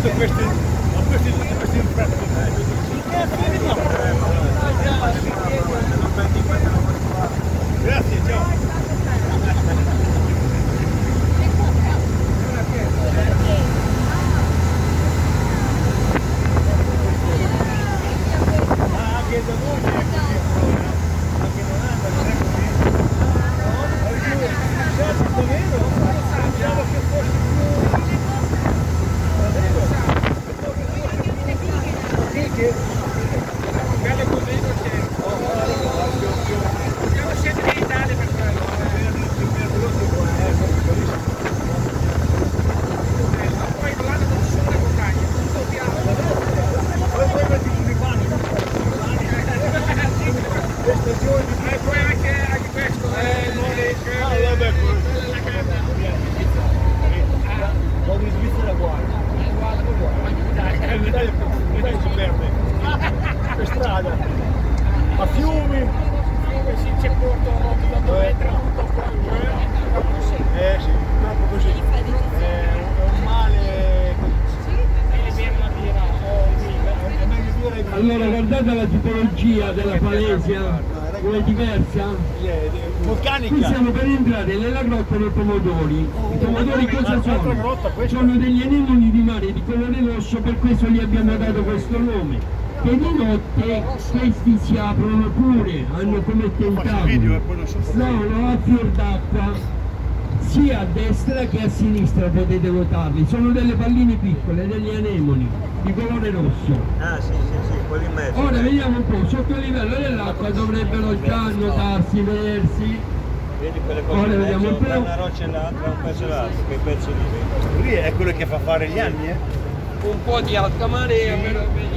questi grazie, ciao. Anche da voi è così, anche non è così. Certo, vero? Pensavo che fosse più... Bello così perché... Dobbiamo scendere in Italia per quello. Poi là non ci sono le montagne, tutto piano. Poi metti i panni. Le stagioni. E poi anche questo. Vabbè, vado in Svizzera uguale. In Italia si perde. Per strada. A fiumi. Sì, c'è Porto, chilometri, tutto qua. Sì, troppo così. È un male così. È meglio dire. Allora guardate la tipologia della falesia, è diversa? Vulcanica. Qui siamo per entrare nella grotta dei pomodori. I pomodori cosa sono? Sono degli anemoni di mare di colore rosso, per questo gli abbiamo dato questo nome. E di notte questi si aprono pure, hanno come tentacoli. Sono a fior d'acqua, sia a destra che a sinistra potete votarli. Sono delle palline piccole, degli anemoni di colore rosso. Ah sì, quelli in mezzo. Ora vediamo un po', sotto il livello dell'acqua dovrebbero già notarsi, vedersi. Vedi quelle cose Ora in vediamo mezzo, un po'. una roccia e l'altra, un pezzo e l'altro, che pezzo di vedi? Lì è quello che fa fare gli anni, Un po' di alta marea, però